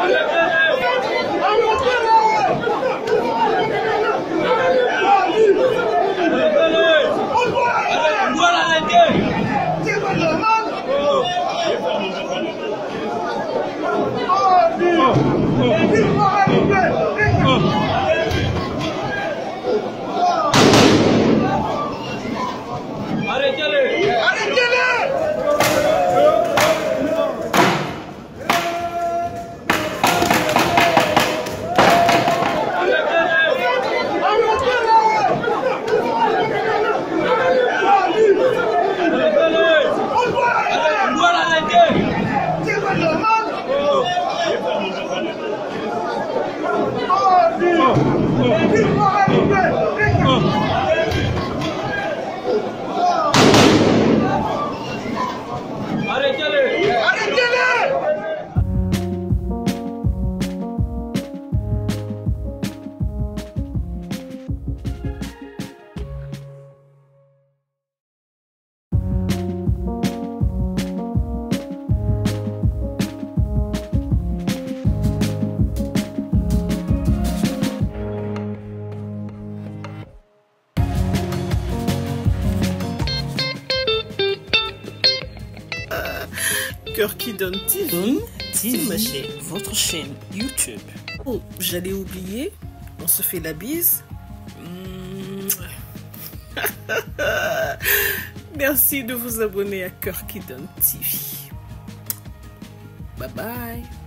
Cœur qui donne TV. TV, votre chaîne YouTube. Oh, j'allais oublier. On se fait la bise. Merci de vous abonner à Cœur qui donne TV. Bye bye.